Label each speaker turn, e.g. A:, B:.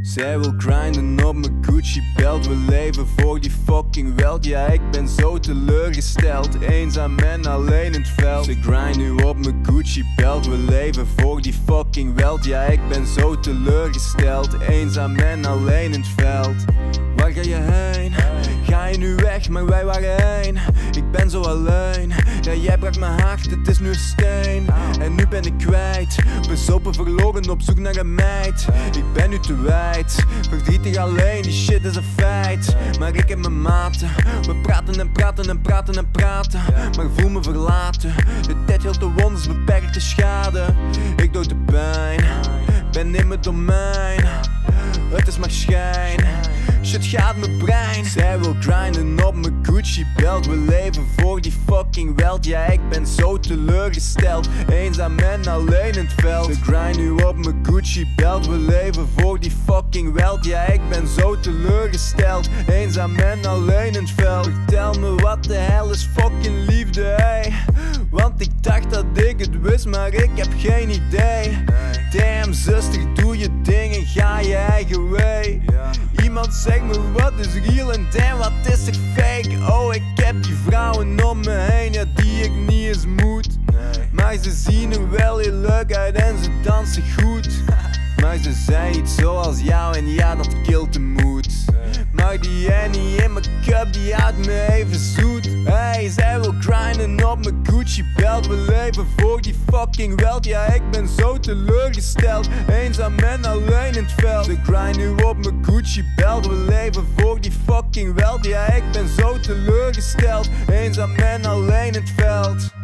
A: Zij wil grinden op mijn Gucci belt. We leven voor die fucking weld. Ja, ik ben zo teleurgesteld, eenzaam en alleen in het veld. Ze grind nu op mijn Gucci belt. We leven voor die fucking weld. Ja, ik ben zo teleurgesteld, eenzaam en alleen in het veld. Waar ga je heen? Ga je nu weg, maar wij waren één. Ik ben zo alleen. Ja, jij brak mijn hart, het is nu een steen. En nu ben ik kwijt. Bezopen, verloren, op zoek naar een meid. Ik ben nu te wijd. Verdrietig alleen, die shit is een feit. Maar ik heb mijn maten. We praten en praten en praten en praten. Maar voel me verlaten. De tijd hield de wonders, beperkt de schade. Ik dood de pijn. Ben in mijn domein. Het is maar schijn. Shit gaat mijn brein. Zij wil grinden op mijn Gucci belt. We leven voor die fucking weld. Ja, ik ben zo teleurgesteld, eenzaam en alleen in het veld. Ze grind nu op mijn Gucci belt. We leven voor die fucking weld. Ja, ik ben zo teleurgesteld, eenzaam en alleen in het veld. Vertel me wat de hel is fucking liefde, hey. Want ik dacht dat ik het wist, maar ik heb geen idee. Damn zuster, doe je ding en ga je eigen way. Iemand zegt me wat is real en damn wat is er fake. Oh, ik heb die vrouwen om me heen, ja die ik niet eens moet. Maar ze zien er wel heel leuk uit en ze dansen goed. Maar ze zijn niet zoals jou en ja dat killt de moed. Maar die Annie in mijn cup die houdt me even zoet. Hey, zij wil grinden op mijn Gucci belt. We leven voor die fucking weld. Ja, ik ben zo teleurgesteld, eenzaam en alleen in het veld. Ze grind nu op mijn Gucci belt. We leven voor die fucking weld. Ja, ik ben zo teleurgesteld, eenzaam en alleen in het veld.